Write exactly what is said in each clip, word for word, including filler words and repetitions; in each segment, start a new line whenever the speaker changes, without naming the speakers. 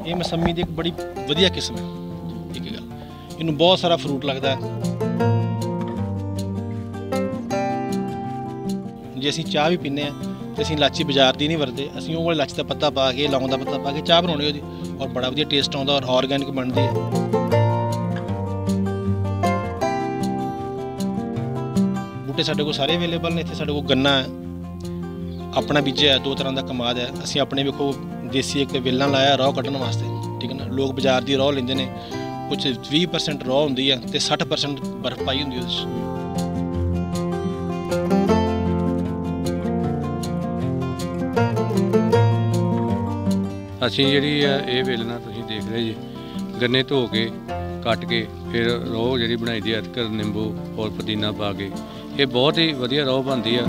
ये मौसमी की एक बड़ी वधिया किस्म है। ठीक है गल, इनू बहुत सारा फ्रूट लगता है। जे असीं चाह भी पीने तो असीं इलाची बाजार की नहीं वरते, असीं वो वाली इलाची का पत्ता पा के लौंग का पत्ता पा के चाह बनाउणी ओहदी, और बड़ा वधिया टेस्ट आउंदा और ऑर्गैनिक बनदी है। बूटे साडे कोल सारे अवेलेबल ने। इत्थे साडे कोल गन्ना है, अपना बीजा है, दो तरह का कमाद है। असीं अपने वेखो देसी एक वेलना लाया रॉ कड्ढण वास्ते। ठीक है ना, लोग बाजार की रॉ लेंदे ने, कुछ बीस परसेंट रॉ हुंदी है ते साठ परसेंट बर्फ पाई हुंदी है।
ਅਸੀਂ ਜਿਹੜੀ ਆ ਇਹ ਵੇਲਣਾ ਤੁਸੀਂ ਦੇਖ ਰਹੇ ਜੀ, ਗੰਨੇ ਧੋ ਕੇ ਕੱਟ ਕੇ ਫਿਰ ਰੋਹ ਜਿਹੜੀ ਬਣਾਈ ਦੀ ਅਦਰਕ ਨਿੰਬੂ ਔਰ ਪੁਦੀਨਾ ਪਾ ਕੇ, ਇਹ ਬਹੁਤ ਹੀ ਵਧੀਆ ਰੋਹ ਬਣਦੀ ਆ।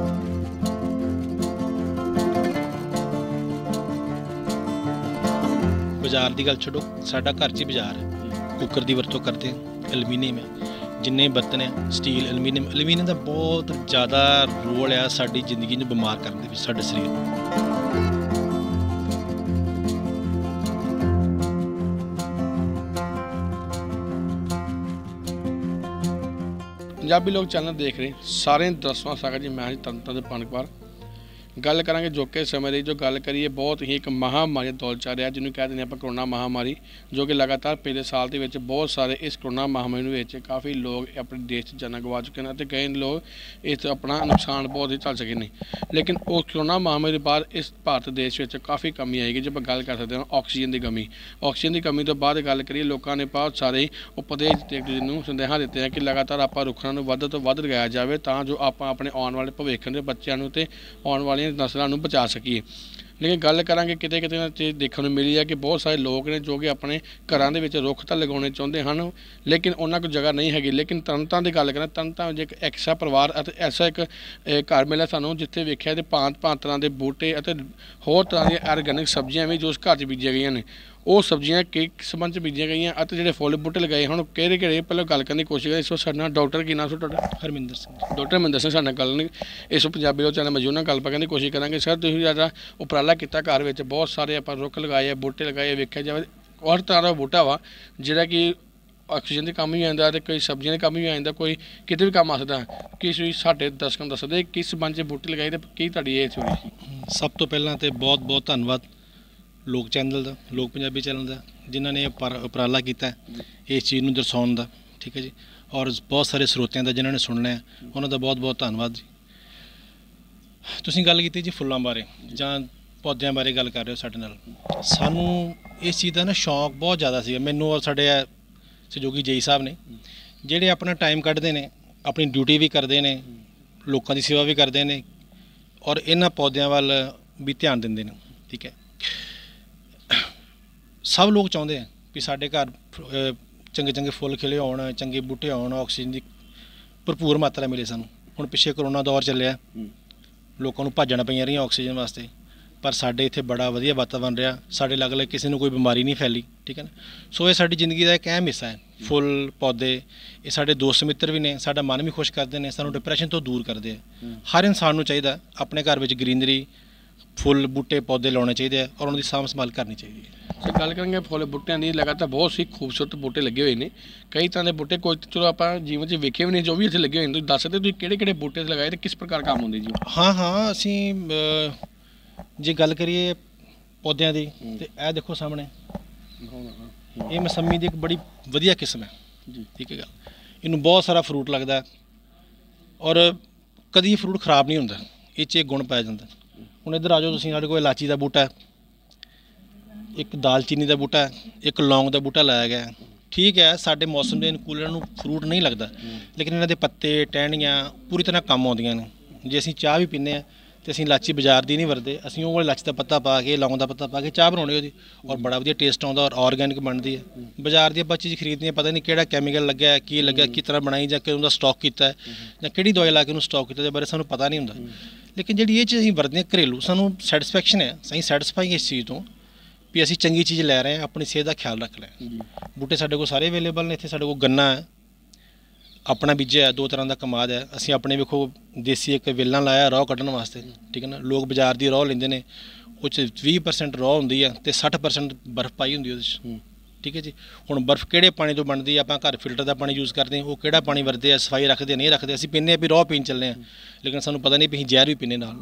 ਬਾਜ਼ਾਰ ਦੀ ਗੱਲ ਛੱਡੋ, ਸਾਡਾ ਘਰ 'ਚ ਹੀ ਬਾਜ਼ਾਰ ਹੈ। ਕੁੱਕਰ ਦੀ ਵਰਤੋਂ ਕਰਦੇ ਹਾਂ, ਐਲੂਮੀਨੀਅਮ ਹੈ, ਜਿੰਨੇ ਬਰਤਨ ਹੈ ਸਟੀਲ ਐਲੂਮੀਨੀਅਮ। ਐਲੂਮੀਨੀਅਮ ਦਾ ਬਹੁਤ ਜ਼ਿਆਦਾ ਰੋਲ ਆ ਸਾਡੀ ਜ਼ਿੰਦਗੀ ਨੂੰ ਬਿਮਾਰ ਕਰਨ ਦੇ ਵਿੱਚ, ਸਾਡੇ ਸਰੀਰ ਨੂੰ।
पंजाबी लोग चैनल देख रहे सारे दसवां सागर जी, मैं तन तन पनकवार गल करांगे जो कि समय की। जो गल करिए बहुत ही एक महामारी दौर चल रहा, जिन्होंने कह दें आप कोरोना महामारी, जो कि लगातार पिछले साल के बहुत सारे इस कोरोना महामारी काफ़ी लोग अपने देश जाना गवा चुके हैं, कई लोग इस अपना नुकसान बहुत ही झल सके नहीं। लेकिन उस कोरोना महामारी के बाद इस भारत देश में काफ़ी कमी आएगी। जब गल कर सकते हैं ऑक्सीजन की कमी, ऑक्सीजन की कमी तो बाद गल करिए, लोगों ने बहुत सारे उपदेश जिन्होंने संदेहा दिते हैं कि लगातार आप रुखों को वध तो वध लगाया जाए, तो जो आप अपने आने वाले भविष्य के बच्चों को आने वाली नस्लों बचा सकीए। लेकिन गल करांगे किते किते चीज़ देखने को मिली है कि बहुत सारे लोग ने जो कि अपने घरों के रुख तो लगाने चाहते हैं, लेकिन उन्होंने कोई जगह नहीं हैगी। लेकिन तरनतारन की गल करें, तरनतारन एक ऐसा परिवार ऐसा एक घर मिला सानू जिथे वेख्या तो भांत भांत तरह के बूटे होर तरह की आर्गैनिक सब्जियां भी जो उस घर च बीजिया गई ने, वो सब्जियां किस संबंध च बीजिया गई और जो फुल बूटे लगाए हम किहड़े किहड़े पहले गल करने की कोशिश करें। इस वक्त साडे डॉक्टर की नाम तुहाडा?
हरमिंदर सिंह।
डॉक्टर हरमिंदर सिंह साडे गल नहीं, इस पंजाबी लोग चैनल मौजूद गल करने की कोशिश करांगे। सर तुसीं ज़्यादा उपराला किया घर में, बहुत सारे आप रुख लगाए बूटे लगाए, वेख्या जाए हर तरह का बूटा वा जिहड़ा कि ऑक्सीजन की कम भी आंदा ते कोई सब्जियां की कम भी आंदा, कोई किते भी कम आ सकदा। किस भी साडे दर्शकों दस दे किस संबंध च बूटे लगाए ते की तुहाडी ये थ्योरी?
सब तो पहला तो बहुत बहुत धन्यवाद लोक चैनल का, लोक पंजाबी चैनल का, जिन्होंने उपराला किया इस चीज़ को दर्शाने का। ठीक है जी, और बहुत सारे स्रोतियों का जिन्होंने सुनना है उन्होंने बहुत बहुत धन्यवाद जी। तुसीं गल की जी फुल्लां बारे जां पौदियां बारे गल कर रहे हो साडे नाल, सानू इस चीज़ का ना शौक बहुत ज़्यादा सी। मैनू और साडे सहयोगी जई साहब ने जिहड़े अपना टाइम कढ़दे ने, अपनी ड्यूटी भी करते हैं, लोगों की सेवा भी करते हैं और इन्हां पौदियां वाल भी ध्यान देंदे ने। ठीक है, सब लोग चाहते हैं कि साढ़े घर चंगे चंगे फुल खिले होण, चंगे बूटे होण, ऑक्सीजन की भरपूर मात्रा मिले। सानू हुण पिछे कोरोना दौर चलिया, लोगों को भजन पईयां रहियां ऑक्सीजन वास्ते, पर साढ़े इत्थे बड़ा वधिया वातावरण रहा, साढ़े लग लग किसी को कोई बीमारी नहीं फैली। ठीक है ना, सो ये साडी जिंदगी का एक अहम हिस्सा है। फुल पौधे ये साढ़े दोस्त मित्र भी ने, साडा मन भी खुश करते हैं, सानू डिप्रैशन तो दूर करते हैं। हर इंसान को चाहिए अपने घर में ग्रीनरी, फुल बूटे पौधे लाने चाहिए और उनकी साफ संभाल करनी चाहिए।
सर गल करेंगे फुल बूटियां की, लगातार बहुत सी खूबसूरत बूटे लगे हुए हैं, कई तरह के बूटे, कोई चलो आप जीवन से वेखे भी नहीं, जो भी इतने लगे हुए दस सकते किहड़े किहड़े बूटे लगाए तो किस प्रकार काम होंगे जी?
हाँ हाँ, असीं जे गल करिए पौधों की तो यह देखो सामने, ये मौसमी की एक बड़ी वधिया किस्म है जी। ठीक है गल, इनू बहुत सारा फ्रूट लगता है और कभी फ्रूट खराब नहीं होता, इस गुण पाया जाता है। हुण इधर आ जाओ तुसीं, साडे कोल इलाची का बूटा है, एक दालचीनी का बूटा है, एक लौंग का बूटा लाया गया है। ठीक है, साडे मौसम के अनुकूल इन्हां नूं फ्रूट नहीं लगता, लेकिन इन्हां दे पत्ते टहनियाँ पूरी तरह काम आउंदियां ने। जे असीं चाह भी पीने तो असीं इलाची बाजार की नहीं वरते, असीं वो इलाची का पत्ता पा के लौंग का पत्ता पा के चाह बनाउणी ओहदी, और बड़ा वधिया टेस्ट आउंदा और ऑर्गैनिक बनती है। बाजार की आपां चीज़ खरीदनी पता नहीं किहड़ा कैमिकल लग्या है, की लग्या, किस तरह बनाई, जां किहड़ा स्टॉक किया है, जां किहड़ी दवाई ला के उहनूं स्टॉक किया, बारे सानूं पता नहीं हुंदा। लेकिन जिहड़ी ये चीज़ असीं वरतदे हां घरेलू, सानूं सैटिस्फैक्शन है, असीं सैटिस्फाई इस चीज़ तो भी असीं चंगी चीज़ लै रहे हैं, अपनी सेहत का ख्याल रख रहे हैं। बूटे साडे कोल सारे अवेलेबल ने। इत्थे साडे कोल गन्ना है, अपना बीजा है, दो तरह का कमाद है। असीं अपने वेखो देसी एक वेलना लाया रॉ कड्ढण वास्ते। ठीक है ना, लोग बाजार की रॉ लेंदे ने, ਉਹ 'ਚ ਵੀਹ ਪਰਸੈਂਟ ਰॉ ਹੁੰਦੀ ਆ ਤੇ ਸੱਠ ਪਰਸੈਂਟ ਬਰਫ਼ ਪਾਈ ਹੁੰਦੀ ਉਹਦੇ 'ਚ। ਠੀਕ ਹੈ ਜੀ। ਹੁਣ ਬਰਫ਼ ਕਿਹੜੇ ਪਾਣੀ ਤੋਂ ਬਣਦੀ ਆ, ਆਪਾਂ ਘਰ ਫਿਲਟਰ ਦਾ ਪਾਣੀ ਯੂਜ਼ ਕਰਦੇ ਹਾਂ, ਉਹ ਕਿਹੜਾ ਪਾਣੀ ਵਰਤਦੇ ਆ, ਸਫਾਈ ਰੱਖਦੇ ਨਹੀਂ ਰੱਖਦੇ, ਅਸੀਂ ਪੀਂਦੇ ਹਾਂ ਵੀ ਰॉ ਪੀਣ ਚੱਲੇ ਹਾਂ, ਲੇਕਿਨ ਸਾਨੂੰ ਪਤਾ ਨਹੀਂ ਵੀ ਅਸੀਂ ਜ਼ਹਿਰ ਵੀ ਪੀਂਦੇ ਨਾਲ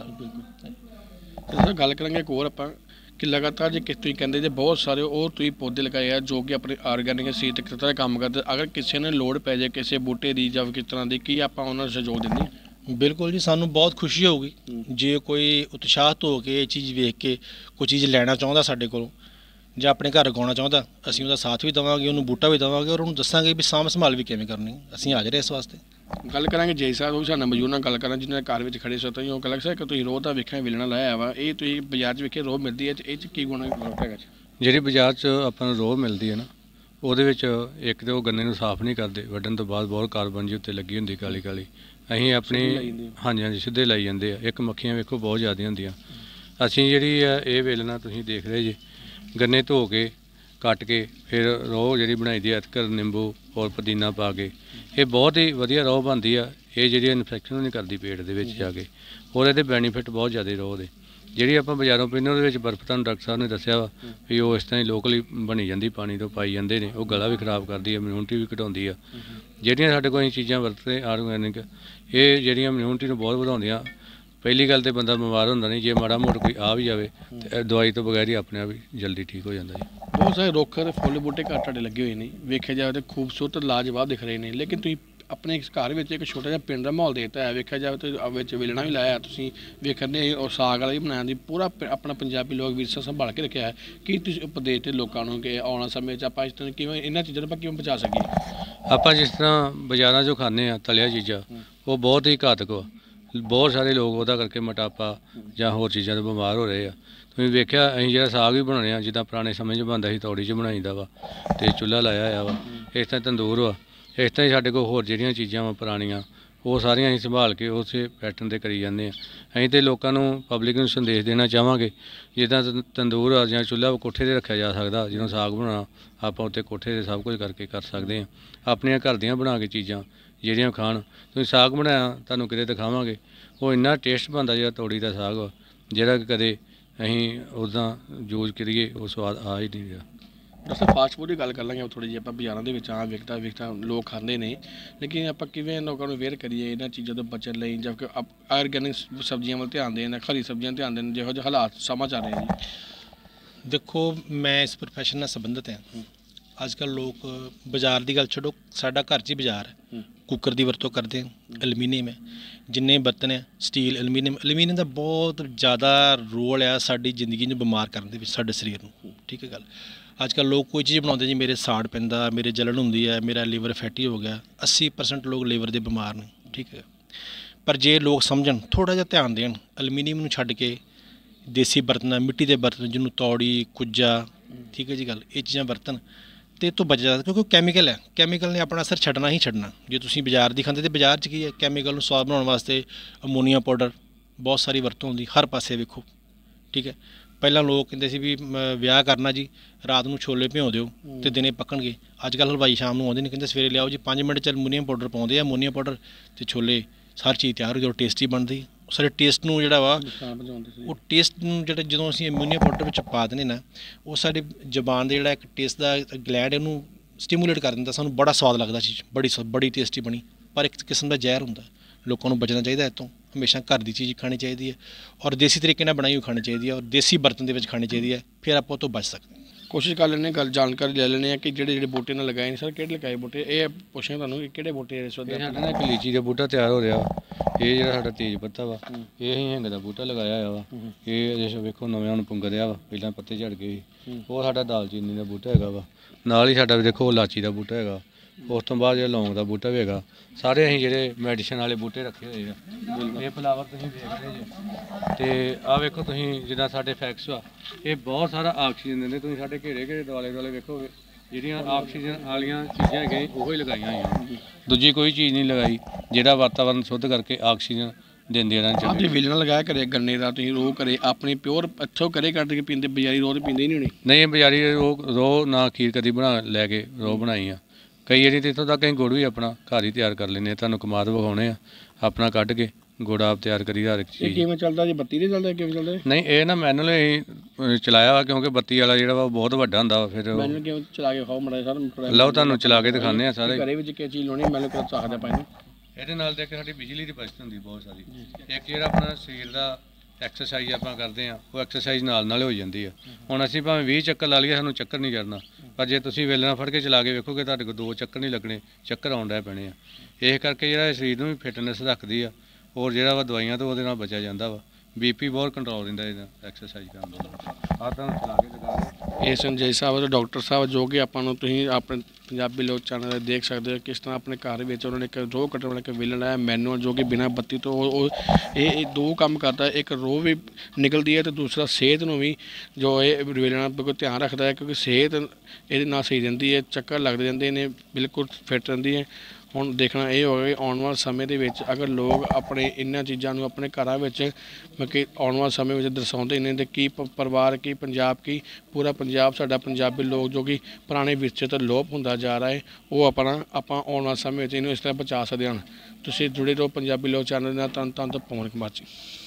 ਨਾਲ।
ਗੱਲ ਕਰਾਂਗੇ ਇੱਕ ਹੋਰ ਆਪਾਂ ਕਿ ਲਗਾਤਾਰ ਜੇ ਕਿਸ ਤੁਸੀਂ ਕਹਿੰਦੇ ਜੇ ਬਹੁਤ ਸਾਰੇ ਉਹ ਤੁਸੀਂ ਪੌਦੇ ਲਗਾਏ ਆ ਜੋ ਕਿ ਆਪਣੇ ਆਰਗੈਨਿਕ ਸੀਤ ਦਾ ਕੰਮ ਕਰਦੇ, ਅਗਰ ਕਿਸੇ ਨੇ ਲੋੜ ਪੈ ਜਾਏ ਕਿਸੇ ਬੂਟੇ ਦੀ ਜਾਂ ਕਿਸ ਤਰ੍ਹਾਂ ਦੀ, ਕੀ ਆਪਾਂ ਉਹਨਾਂ ਨੂੰ ਸਹਿਯੋਗ ਦਿੰਦੇ ਹਾਂ?
ਬਿਲਕੁਲ ਜੀ, ਸਾਨੂੰ ਬਹੁਤ ਖੁਸ਼ੀ ਹੋਊਗੀ ਜੇ ਕੋਈ ਉਤਸ਼ਾਹਿਤ ਹੋ ਕੇ ਇਹ ਚੀਜ਼ ਵੇਖ ਕੇ ਕੋਈ ਚੀਜ਼ ਲੈਣਾ ਚਾਹੁੰਦਾ ਸਾਡੇ ਕੋਲੋਂ ਜਾਂ ਆਪਣੇ ਘਰ ਉਗਾਉਣਾ ਚਾਹੁੰਦਾ, ਅਸੀਂ ਉਹਦਾ ਸਾਥ ਵੀ ਦੇਵਾਂਗੇ, ਉਹਨੂੰ ਬੂਟਾ ਵੀ ਦੇਵਾਂਗੇ ਔਰ ਉਹਨੂੰ ਦੱਸਾਂਗੇ ਵੀ ਸਾਂਭ ਸੰਭਾਲ ਵੀ ਕਿਵੇਂ ਕਰਨੀ। ਅਸੀਂ ਹਾਜ਼ਰ ਹਾਂ ਇਸ ਵਾਸਤੇ।
ਗੱਲ ਕਰਾਂਗੇ ਜੈ ਸਾਹਿਬ, ਉਹ ਵੀ ਸਾਡੇ ਮੌਜੂਦ ਨਾਲ ਗੱਲ ਕਰਾਂ ਜਿਹਨਾਂ ਦੇ ਘਰ ਵਿੱਚ ਖੜੇ ਸੋ ਤੁਸੀਂ ਉਹ ਗੱਲ ਸਰ ਕਿ ਤੁਸੀਂ ਰੋਹ ਦਾ ਵੇਖਿਆ ਵਿਲਣਾ ਲਾਇਆ ਵਾ, ਇਹ ਤੁਸੀਂ ਬਾਜ਼ਾਰ 'ਚ ਵੇਖੇ ਰੋਹ ਮਿਲਦੀ ਹੈ, ਇਹ 'ਚ ਕੀ ਗੁਣਾ ਹੈਗਾ?
ਜਿਹੜੀ ਬਾਜ਼ਾਰ 'ਚ ਆਪਾਂ ਨੂੰ ਰੋਹ ਮਿਲਦੀ ਹੈ ਨਾ, ਉਹਦੇ ਵਿੱਚ ਇੱਕ ਤਾਂ ਉਹ ਗੰਨੇ ਨੂੰ ਸਾਫ਼ ਨਹੀਂ ਕਰਦੇ, ਵੱਢਣ ਤੋਂ ਬਾਅਦ ਬਹੁਤ ਕਾਰਬਨ ਜੀ ਉੱਤੇ ਲੱਗੀ ਹੁੰਦੀ ਕਾਲੀ ਕਾਲੀ। ਅਸੀਂ ਆਪਣੀ ਹਾਂਜੀ ਹਾਂਜੀ ਸਿੱਧੇ ਲਾਈ ਜਾਂਦੇ ਆ। ਇੱਕ ਮੱਖੀਆਂ ਵੇਖੋ ਬਹੁਤ ਜ਼ਿਆਦਾ ਹੁੰਦੀਆਂ। ਅਸੀਂ ਜਿਹੜੀ ਆ ਇਹ ਵੇਲਣਾ ਤੁਸੀਂ ਦੇਖ ਰਹੇ ਜੀ, ਗੰਨੇ ਧੋ ਕੇ ਕੱਟ ਕੇ ਫਿਰ ਰੋਹ ਜਿਹੜੀ ਬਣਾਈ ਦੀ ਅਦਰਕ ਨਿੰਬੂ ਔਰ ਪੁਦੀਨਾ ਪਾ ਕੇ, ਇਹ ਬਹੁਤ ਹੀ ਵਧੀਆ ਰੋਹ ਬਣਦੀ ਆ। ਇਹ ਜਿਹੜੀ ਇਨਫੈਕਸ਼ਨ ਨਹੀਂ ਕਰਦੀ ਪੇਟ ਦੇ ਵਿੱਚ ਜਾ ਕੇ, ਔਰ ਇਹਦੇ ਬੈਨੀਫਿਟ ਬਹੁਤ ਜ਼ਿਆਦਾ ਰੋਹ ਦੇ। ਜਿਹੜੀ ਆਪਾਂ ਬਾਜ਼ਾਰੋਂ ਪੀਂਦੇ ਉਹਦੇ ਵਿੱਚ ਬਰਫ਼, ਤੁਹਾਨੂੰ ਡਾਕਟਰ ਸਾਹਿਬ ਨੇ ਦੱਸਿਆ ਵਾ ਵੀ ਉਹ ਇਸ ਤਰ੍ਹਾਂ ਹੀ ਲੋਕਲੀ ਬਣੀ ਜਾਂਦੀ, ਪਾਣੀ ਤੋਂ ਪਾਈ ਜਾਂਦੇ ਨੇ, ਉਹ ਗਲਾ ਵੀ ਖਰਾਬ ਕਰਦੀ ਹੈ, ਇਮਿਊਨਿਟੀ ਵੀ ਘਟਾਉਂਦੀ ਆ। ਜਿਹੜੀਆਂ ਸਾਡੇ ਕੋਲ ਇਹ ਚੀਜ਼ਾਂ ਵਰਤਦੇ ਆਰਗੈਨਿਕ, ਇਹ ਜਿਹੜੀਆਂ ਇਮਿਊਨਿਟੀ ਨੂੰ ਬਹੁਤ ਵਧਾਉਂਦੀਆਂ। ਪਹਿਲੀ ਗੱਲ ਤਾਂ ਬੰਦਾ ਬਿਮਾਰ ਹੁੰਦਾ ਨਹੀਂ, ਜੇ ਮਾੜਾ ਮੋਟਾ ਕੋਈ ਆ ਵੀ ਜਾਵੇ ਤੇ ਦਵਾਈ ਤੋਂ ਬਗੈਰ ਹੀ ਆਪਣੇ ਆਪ ਹੀ ਜਲਦੀ ਠੀਕ ਹੋ ਜਾਂਦਾ ਜੀ।
ਬਹੁਤ ਸਾਰੇ ਰੁੱਖ ਅਤੇ ਫੁੱਲ ਬੂਟੇ ਘਰ ਤੁਹਾਡੇ ਲੱਗੇ ਹੋਏ ਨੇ, ਵੇਖਿਆ ਜਾਵੇ ਤਾਂ ਖੂਬਸੂਰਤ ਲਾਜਵਾਬ ਦਿਖ ਰਹੇ ਨੇ, ਲੇਕਿਨ ਤੁਸੀਂ ਆਪਣੇ ਘਰ ਵਿੱਚ ਇੱਕ ਛੋਟਾ ਜਿਹਾ ਪਿੰਡ ਦਾ ਮਾਹੌਲ ਦੇ ਦਿੱਤਾ ਹੈ। ਵੇਖਿਆ ਜਾਵੇ ਤਾਂ ਵਿੱਚ ਵੇਲਣਾ ਵੀ ਲਾਇਆ, ਤੁਸੀਂ ਵੇਖਦੇ ਉਹ ਸਾਗ ਵਾਲਾ ਵੀ ਬਣਾਇਆ ਦੀ, ਪੂਰਾ ਆਪਣਾ ਪੰਜਾਬੀ ਲੋਕ ਵਿਰਸਾ ਸੰਭਾਲ ਕੇ ਰੱਖਿਆ ਹੈ। ਕੀ ਤੁਸੀਂ ਉਪਦੇਸ਼ ਤੇ ਲੋਕਾਂ ਨੂੰ ਕਿ ਆਉਣਾ ਸਮੇਂ 'ਚ ਆਪਾਂ ਇਸ ਤਰ੍ਹਾਂ ਕਿਵੇਂ ਇਹਨਾਂ ਚੀਜ਼ਾਂ ਨੂੰ ਆਪਾਂ ਕਿਵੇਂ ਬਚਾ ਸਕੀਏ?
ਆਪਾਂ ਜਿਸ ਤਰ੍ਹਾਂ ਬਾਜ਼ਾਰਾਂ 'ਚੋਂ ਖਾਂਦੇ ਹਾਂ ਤਲਿਆ ਚੀਜ਼ਾਂ, ਉਹ ਬਹੁਤ ਹੀ ਘਾਤਕ ਵਾ। ਬਹੁਤ ਸਾਰੇ ਲੋਕ ਉਹਦਾ ਕਰਕੇ ਮੋਟਾਪਾ ਜਾਂ ਹੋਰ ਚੀਜ਼ਾਂ ਤੋਂ ਬਿਮਾਰ ਹੋ ਰਹੇ ਆ। ਤੁਸੀਂ ਵੇਖਿਆ ਅਸੀਂ ਜਿਹੜਾ ਸਾਗ ਵੀ ਬਣਾਉਂਦੇ ਹਾਂ, ਜਿੱਦਾਂ ਪੁਰਾਣੇ ਸਮੇਂ 'ਚ ਬਣਦਾ ਸੀ, ਤੌੜੀ 'ਚ ਬਣਾਈਦਾ ਵਾ ਅਤੇ ਚੁੱਲ੍ਹਾ ਲਾਇਆ ਹੋਇਆ ਵਾ, ਇਸ ਤਰ੍ਹਾਂ ਤੰਦੂਰ ਵਾ, ਇਸ ਤਰ੍ਹਾਂ ਹੀ ਸਾਡੇ ਕੋਲ ਹੋਰ ਜਿਹੜੀਆਂ ਚੀਜ਼ਾਂ ਵਾ ਪੁਰਾਣੀਆਂ, ਉਹ ਸਾਰੀਆਂ ਅਸੀਂ ਸੰਭਾਲ ਕੇ ਉਸੇ ਪੈਟਰਨ 'ਤੇ ਕਰੀ ਜਾਂਦੇ ਹਾਂ। ਅਸੀਂ ਤਾਂ ਲੋਕਾਂ ਨੂੰ ਪਬਲਿਕ ਨੂੰ ਸੰਦੇਸ਼ ਦੇਣਾ ਚਾਹਾਂਗੇ, ਜਿੱਦਾਂ ਤੰਦੂਰ ਆ ਜਾਂ ਚੁੱਲ੍ਹਾ ਕੋਠੇ 'ਤੇ ਰੱਖਿਆ ਜਾ ਸਕਦਾ, ਜਦੋਂ ਸਾਗ ਬਣਾਉਣਾ ਆਪਾਂ ਉੱਤੇ ਕੋਠੇ 'ਤੇ ਸਭ ਕੁਝ ਕਰਕੇ ਕਰ ਸਕਦੇ ਹਾਂ। ਆਪਣੀਆਂ ਘਰ ਦੀਆਂ ਬਣਾ ਕੇ ਚੀਜ਼ਾਂ ਜਿਹੜੀਆਂ ਖਾਣ। ਤੁਸੀਂ ਸਾਗ ਬਣਾਇਆ ਤੁਹਾਨੂੰ ਕਿਤੇ ਦਿਖਾਵਾਂਗੇ, ਉਹ ਇੰਨਾ ਟੇਸਟ ਬਣਦਾ ਜਿਹੜਾ ਤੌੜੀ ਦਾ ਸਾਗ ਵਾ, ਜਿਹੜਾ ਕਿ ਕਦੇ ਅਸੀਂ ਉੱਦਾਂ ਯੂਜ਼ ਕਰੀਏ ਉਹ ਸਵਾਦ ਆ ਹੀ ਨਹੀਂ ਰਿਹਾ।
ਡਾਕਟਰ ਫਾਸਟ ਫੂਡ ਦੀ ਗੱਲ ਕਰ ਲਾਂਗੇ ਥੋੜ੍ਹੀ ਜਿਹੀ। ਆਪਾਂ ਬਾਜ਼ਾਰਾਂ ਦੇ ਵਿੱਚ ਆ ਵੇਖਦਾ ਵੇਖਦਾ ਲੋਕ ਖਾਂਦੇ ਨੇ, ਲੇਕਿਨ ਆਪਾਂ ਕਿਵੇਂ ਲੋਕਾਂ ਨੂੰ ਅਵੇਅਰ ਕਰੀਏ ਇਹਨਾਂ ਚੀਜ਼ਾਂ ਤੋਂ ਬਚਣ ਲਈ, ਜਦ ਕਿ ਆਰਗੈਨਿਕ ਸਬਜ਼ੀਆਂ ਵੱਲ ਧਿਆਨ ਦੇਣ, ਹਰੀ ਸਬਜ਼ੀਆਂ ਧਿਆਨ ਦੇਣ, ਜਿਹੋ ਜਿਹੇ ਹਾਲਾਤ ਸਮਾਂ ਚੱਲ ਰਹੇ ਜੀ?
ਦੇਖੋ, ਮੈਂ ਇਸ ਪ੍ਰੋਫੈਸ਼ਨ ਨਾਲ ਸੰਬੰਧਿਤ ਹਾਂ। ਅੱਜ ਕੱਲ੍ਹ ਲੋਕ ਬਾਜ਼ਾਰ ਦੀ ਗੱਲ ਛੱਡੋ, ਸਾਡਾ ਘਰ 'ਚ ਹੀ ਬਾਜ਼ਾਰ ਹੈ, ਕੁੱਕਰ ਦੀ ਵਰਤੋਂ ਕਰਦੇ ਹਾਂ, ਐਲੂਮੀਨੀਅਮ ਹੈ, ਜਿੰਨੇ ਬਰਤਨ ਹੈ ਸਟੀਲ, ਐਲੂਮੀਨੀਅਮ ਐਲੂਮੀਨੀਅਮ ਦਾ ਬਹੁਤ ਜ਼ਿਆਦਾ ਰੋਲ ਆ ਸਾਡੀ ਜ਼ਿੰਦਗੀ ਨੂੰ ਬਿਮਾਰ ਕਰਨ ਦੇ ਵਿੱਚ, ਸਾਡੇ ਸਰੀਰ ਨੂੰ। ਠੀਕ ਹੈ ਗੱਲ। ਅੱਜ ਕੱਲ੍ਹ ਲੋਕ ਕੋਈ ਚੀਜ਼ ਬਣਾਉਂਦੇ ਜੀ, ਮੇਰੇ ਸਾੜ ਪੈਂਦਾ, ਮੇਰੇ ਜਲਣ ਹੁੰਦੀ ਹੈ, ਮੇਰਾ ਲੀਵਰ ਫੈਟੀ ਹੋ ਗਿਆ। ਅੱਸੀ ਪਰਸੈਂਟ ਲੋਕ ਲੀਵਰ ਦੇ ਬਿਮਾਰ ਨੇ। ਠੀਕ ਹੈ। ਪਰ ਜੇ ਲੋਕ ਸਮਝਣ, ਥੋੜ੍ਹਾ ਜਿਹਾ ਧਿਆਨ ਦੇਣ, ਐਲੂਮੀਨੀਅਮ ਨੂੰ ਛੱਡ ਕੇ ਦੇਸੀ ਬਰਤਨ, ਮਿੱਟੀ ਦੇ ਬਰਤਨ, ਜਿਹਨੂੰ ਤੌੜੀ, ਕੁੱਜਾ, ਠੀਕ ਹੈ ਜੀ ਗੱਲ, ਇਹ ਚੀਜ਼ਾਂ ਵਰਤਣ ਤੇ ਇਹ ਤੋਂ ਬਚ ਜਾਂਦਾ, ਕਿਉਂਕਿ ਉਹ ਕੈਮੀਕਲ ਹੈ। ਕੈਮੀਕਲ ਨੇ ਆਪਣਾ ਅਸਰ ਛੱਡਣਾ ਹੀ ਛੱਡਣਾ। ਜੇ ਤੁਸੀਂ ਬਾਜ਼ਾਰ ਦੀ ਖਾਂਦੇ, ਤਾਂ ਬਾਜ਼ਾਰ 'ਚ ਕੀ ਹੈ, ਕੈਮੀਕਲ ਨੂੰ ਸਵਾਦ ਬਣਾਉਣ ਵਾਸਤੇ ਅਮੋਨੀਆ ਪਾਊਡਰ ਬਹੁਤ ਸਾਰੀ ਵਰਤੋਂ ਹੁੰਦੀ ਹਰ ਪਾਸੇ ਵੇਖੋ। ਠੀਕ ਹੈ। ਪਹਿਲਾਂ ਲੋਕ ਕਹਿੰਦੇ ਸੀ ਵੀ ਵਿਆਹ ਕਰਨਾ ਜੀ, ਰਾਤ ਨੂੰ ਛੋਲੇ ਭਿਉਂ ਦਿਓ ਅਤੇ ਦਿਨੇ ਪੱਕਣਗੇ। ਅੱਜ ਕੱਲ੍ਹ ਹਲਵਾਈ ਸ਼ਾਮ ਨੂੰ ਆਉਂਦੇ ਨੇ, ਕਹਿੰਦੇ ਸਵੇਰੇ ਲਿਆਓ ਜੀ, ਪੰਜ ਮਿੰਟ 'ਚ ਅਮੋਨੀਅਮ ਪਾਊਡਰ ਪਾਉਂਦੇ ਆ, ਅਮੋਨੀਆ ਪਾਊਡਰ ਅਤੇ ਛੋਲੇ ਸਾਰੀ ਚੀਜ਼ ਤਿਆਰ ਹੋ ਗਈ ਔਰ ਟੇਸਟੀ ਬਣਦੀ। ਸਾਡੇ ਟੇਸਟ ਨੂੰ ਜਿਹੜਾ ਵਾ, ਉਹ ਟੇਸਟ ਨੂੰ ਜਿਹੜਾ ਜਦੋਂ ਅਸੀਂ ਅਮੋਨੀਆ ਪਾਊਡਰ ਵਿੱਚ ਪਾ ਦਿੰਦੇ ਨਾ, ਉਹ ਸਾਡੇ ਜ਼ੁਬਾਨ ਦੇ ਜਿਹੜਾ ਇੱਕ ਟੇਸਟ ਦਾ ਗਲੈਂਡ ਉਹਨੂੰ ਸਟੀਮੂਲੇਟ ਕਰ ਦਿੰਦਾ, ਸਾਨੂੰ ਬੜਾ ਸਵਾਦ ਲੱਗਦਾ ਚੀਜ਼, ਬੜੀ ਬੜੀ ਟੇਸਟੀ ਬਣੀ। ਪਰ ਇੱਕ ਕਿਸਮ ਦਾ ਜ਼ਹਿਰ ਹੁੰਦਾ। ਲੋਕਾਂ ਨੂੰ ਬਚਣਾ ਚਾਹੀਦਾ ਇਹ ਤੋਂ। ਹਮੇਸ਼ਾ ਘਰ ਦੀ ਚੀਜ਼ ਖਾਣੀ ਚਾਹੀਦੀ ਹੈ ਔਰ ਦੇਸੀ ਤਰੀਕੇ ਨਾਲ ਬਣਾਈ ਹੋਈ ਖਾਣੀ ਚਾਹੀਦੀ ਹੈ ਔਰ ਦੇਸੀ ਬਰਤਨ ਦੇ ਵਿੱਚ ਖਾਣੀ ਚਾਹੀਦੀ ਹੈ, ਫਿਰ ਆਪਾਂ ਉਹ ਤੋਂ ਬਚ ਸਕਦੇ ਹਾਂ।
ਕੋਸ਼ਿਸ਼ ਕਰ ਲੈਂਦੇ ਗੱਲ ਜਾਣਕਾਰੀ ਲੈ ਲੈਂਦੇ ਹਾਂ ਕਿ ਜਿਹੜੇ ਜਿਹੜੇ ਬੂਟੇ ਨਾਲ ਲਗਾਏ ਨੇ ਸਰ, ਕਿਹੜੇ ਲਗਾਏ ਬੂਟੇ, ਇਹ ਪੁੱਛਾਂਗੇ ਤੁਹਾਨੂੰ ਕਿ ਕਿਹੜੇ ਬੂਟੇ ਇਸ ਵਕਤ?
ਸਾਡਾ ਨਾ ਇੱਕ ਲੀਚੀ ਦਾ ਬੂਟਾ ਤਿਆਰ ਹੋ ਰਿਹਾ। ਇਹ ਜਿਹੜਾ ਸਾਡਾ ਤੇਜ਼ ਪੱਤਾ ਵਾ, ਇਹ ਅਸੀਂ ਹਿੰਗ ਦਾ ਬੂਟਾ ਲਗਾਇਆ ਹੋਇਆ ਵਾ। ਇਹ ਅਜੇ ਵੇਖੋ ਨਵੇਂ ਹੁਣ ਪੁੰਗਰ ਰਿਹਾ ਵਾ, ਪਹਿਲਾਂ ਪੱਤੇ ਝੜ ਗਏ ਸੀ। ਉਹ ਸਾਡਾ ਦਾਲਚੀਨੀ ਦਾ ਬੂਟਾ ਹੈਗਾ ਵਾ। ਨਾਲ ਹੀ ਸਾਡਾ ਦੇਖੋ ਇਲਾਚੀ ਦਾ ਬੂਟਾ ਹੈਗਾ। ਉਸ ਤੋਂ ਬਾਅਦ ਜਿਹੜਾ ਲੌਂਗ ਦਾ ਬੂਟਾ ਵੀ ਹੈਗਾ। ਸਾਰੇ ਅਸੀਂ ਜਿਹੜੇ ਮੈਡੀਸਨ ਵਾਲੇ ਬੂਟੇ ਰੱਖੇ ਹੋਏ ਆ। ਇਹ ਫਲਾਵਰ ਤੁਸੀਂ ਦੇਖਦੇ ਜੇ, ਅਤੇ ਆਹ ਵੇਖੋ ਤੁਸੀਂ ਜਿੱਦਾਂ ਸਾਡੇ ਫੈਕਸ ਆ, ਇਹ ਬਹੁਤ ਸਾਰਾ ਆਕਸੀਜਨ ਦਿੰਦੇ। ਤੁਸੀਂ ਸਾਡੇ ਘੇਰੇ ਘੇਰੇ ਦੁਆਲੇ ਦੁਆਲੇ ਵੇਖੋਗੇ, ਜਿਹੜੀਆਂ ਆਕਸੀਜਨ ਵਾਲੀਆਂ ਚੀਜ਼ਾਂ ਹੈਗੀਆਂ ਉਹ ਹੀ ਲਗਾਈਆਂ ਹੋਈਆਂ, ਦੂਜੀ ਕੋਈ ਚੀਜ਼ ਨਹੀਂ ਲਗਾਈ ਜਿਹੜਾ ਵਾਤਾਵਰਨ ਸ਼ੁੱਧ ਕਰਕੇ ਆਕਸੀਜਨ ਦਿੰਦੇ ਰਹਿਣਾ ਚਾਹੀਦਾ।
ਤੁਸੀਂ ਵੇਲਣਾ ਲਗਾਇਆ ਘਰੇ ਗੰਨੇ ਦਾ, ਤੁਸੀਂ ਰੋਹ ਘਰੇ ਆਪਣੀ ਪਿਓਰ ਇੱਥੋਂ ਘਰੇ ਕੱਢ ਕੇ ਪੀਂਦੇ, ਬਜ਼ਾਰੀ ਰੋਹ ਤਾਂ ਪੀਂਦੇ ਹੀ ਨਹੀਂ ਹੋਣੀ?
ਨਹੀਂ, ਬਜ਼ਾਰੀ ਰੋਹ ਰੋਹ ਨਾ ਖੀਰ ਕਦੀ ਬਣਾ ਲੈ ਕੇ ਰੋਹ ਬਣਾਈ ਆ। ਕਈ ਵਾਰੀ ਤਾਂ ਇੱਥੋਂ ਤੱਕ ਅਸੀਂ ਗੁੜ ਵੀ ਆਪਣਾ ਘਰ ਹੀ ਤਿਆਰ ਕਰ ਲੈਂਦੇ ਹਾਂ। ਤੁਹਾਨੂੰ ਕਮਾਦ ਵਿਖਾਉਣੇ ਆ, ਆਪਣਾ ਕੱਢ ਕੇ ਗੁੜ ਆਪ ਤਿਆਰ ਕਰੀਦਾ ਹਰ ਇੱਕ
ਇਹ
ਚੀਜ਼।
ਕਿਵੇਂ ਚੱਲਦਾ ਜੀ, ਬੱਤੀ ਦੇ ਚੱਲਦਾ ਕਿਵੇਂ ਚੱਲਦਾ?
ਨਹੀਂ ਇਹ ਨਾ ਮੈਨੂਅਲ ਅਸੀਂ ਚਲਾਇਆ ਵਾ, ਕਿਉਂਕਿ ਬੱਤੀ ਵਾਲਾ ਜਿਹੜਾ ਵਾ ਉਹ ਬਹੁਤ ਵੱਡਾ ਹੁੰਦਾ ਵਾ। ਫਿਰ ਉਹ-
ਮੈਨੂੰ ਕਿਵੇਂ ਚਲਾ ਕੇ ਖਾਓ ਮੜਾ ਸਰ।
ਲਓ ਤੁਹਾਨੂੰ ਚਲਾ ਕੇ ਦਿਖਾਉਂਦੇ ਆ ਸਾਰੇ।
ਘਰੇ ਵਿੱਚ ਕੀ ਚੀਜ਼ ਲਾਉਣੀ ਮੈਨੂੰ ਕਿਹਾ ਚਾਹਦਾ ਪਾਈ ਨੂੰ।
ਇਹਦੇ ਨਾਲ ਦੇਖ ਸਾਡੀ ਬਿਜਲੀ ਦੀ ਬਚਤ ਹੁੰਦੀ ਬਹੁਤ ਸਾਰੀ। ਇੱਕ ਜਿਹੜਾ ਆਪਣਾ ਸਰੀਰ ਦਾ ਐਕਸਰਸਾਈਜ਼ ਆਪਾਂ ਕਰਦੇ ਆ, ਉਹ ਐਕਸਰਸਾਈਜ਼ ਨਾਲ ਨਾਲ ਹੋ ਜਾਂਦੀ ਆ। ਹੁਣ ਅਸੀਂ ਭਾਵੇਂ ਵੀਹ ਚੱਕਰ ਲਾ ਲਈਏ, ਸਾਨੂੰ ਚੱਕਰ ਨਹੀਂ ਚੜਨਾ, ਪਰ ਜੇ ਤੁਸੀਂ ਵੇਲਣਾ ਫੜ ਕੇ ਚਲਾ ਕੇ ਵੇਖੋਗੇ ਤੁਹਾਡੇ ਕੋਲ ਦੋ ਚੱਕਰ ਨਹੀਂ ਲੱਗਣੇ, ਚੱਕਰ ਆਉਣ ਡੈ ਪੈਣੇ ਆ। ਇਸ ਕਰਕੇ ਜਿਹੜਾ ਸਰੀਰ ਨੂੰ ਵੀ ਫਿਟਨੈਸ ਰੱਖਦੀ ਆ, ਔਰ ਜਿਹੜਾ ਵਾ ਦਵਾਈਆਂ ਤੋਂ ਉਹਦੇ ਨਾਲ ਬਚਿਆ ਜਾਂਦਾ ਵਾ। ਬੀਪੀ ਬਹੁਤ ਕੰਟਰੋਲ ਰਹਿੰਦਾ ਇਹਦਾ ਐਕਸਰਸਾਈਜ਼ ਕਰਨ ਨਾਲ। ਆਹ ਤੁਹਾਨੂੰ ਚਲਾ ਕੇ ਦਿਖਾ ਰਹੇ।
ਇਹ ਸੰਜੇ ਸਾਹਿਬ ਤੇ ਡਾਕਟਰ ਸਾਹਿਬ ਜੋ ਕਿ ਆਪਾਂ ਨੂੰ ਤੁਸੀਂ ਆਪਣੇ ਪੰਜਾਬੀ ਲੋਕ ਚੈਨਲ 'ਤੇ ਦੇਖ ਸਕਦੇ ਹੋ ਕਿਸ ਤਰ੍ਹਾਂ ਆਪਣੇ ਘਰ ਵਿੱਚ ਉਹਨਾਂ ਨੇ ਇੱਕ ਰੋਹ ਕੱਟਣ ਵਾਲਾ ਇੱਕ ਵੇਲਣ ਹੈ ਮੈਨੂਅਲ, ਜੋ ਕਿ ਬਿਨਾਂ ਬੱਤੀ ਤੋਂ ਉਹ ਉਹ ਇਹ ਇਹ ਦੋ ਕੰਮ ਕਰਦਾ। ਇੱਕ ਰੋਹ ਵੀ ਨਿਕਲਦੀ ਹੈ ਅਤੇ ਦੂਸਰਾ ਸਿਹਤ ਨੂੰ ਵੀ ਜੋ ਇਹ ਵੇਲਣਾ ਬਿਲਕੁਲ ਧਿਆਨ ਰੱਖਦਾ ਹੈ, ਕਿਉਂਕਿ ਸਿਹਤ ਇਹਦੇ ਨਾਲ ਸਹੀ ਰਹਿੰਦੀ ਹੈ, ਚੱਕਰ ਲੱਗਦੇ ਰਹਿੰਦੇ ਨੇ, ਬਿਲਕੁਲ ਫਿੱਟ ਰਹਿੰਦੀ ਹੈ। ਹੁਣ ਦੇਖਣਾ ਇਹ ਹੋਵੇ ਆਉਣ ਵਾਲੇ ਸਮੇਂ ਦੇ ਵਿੱਚ ਅਗਰ ਲੋਕ ਆਪਣੇ ਇਹਨਾਂ ਚੀਜ਼ਾਂ ਨੂੰ ਆਪਣੇ ਘਰਾਂ ਵਿੱਚ ਮਤਲਬ ਕਿ ਆਉਣ ਵਾਲੇ ਸਮੇਂ ਵਿੱਚ ਦਰਸਾਉਂਦੇ ਨੇ ਤਾਂ ਕੀ ਪ- ਪਰਿਵਾਰ ਕੀ ਪੰਜਾਬ ਕੀ ਪੂਰਾ ਪੰਜਾਬ ਸਾਡਾ ਪੰਜਾਬੀ ਲੋਕ ਜੋ ਕਿ ਪੁਰਾਣੇ ਵਿਰਸੇ ਤੋਂ ਲੋਪ ਹੁੰਦਾ ਜਾ ਰਿਹਾ ਹੈ, ਉਹ ਆਪਣਾ ਆਪਾਂ ਆਉਣ ਵਾਲੇ ਸਮੇਂ ਵਿੱਚ ਇਹਨੂੰ ਇਸ ਤਰ੍ਹਾਂ ਬਚਾ ਸਕਦੇ ਹਨ। ਤੁਸੀਂ ਜੁੜੇ ਰਹੋ ਪੰਜਾਬੀ ਲੋਕ ਚੈਨਲ ਨਾਲ। ਧੰਨ ਧੰਨ ਤੋਂ ਪਵਨ ਕੁਮਾਰ ਜੀ।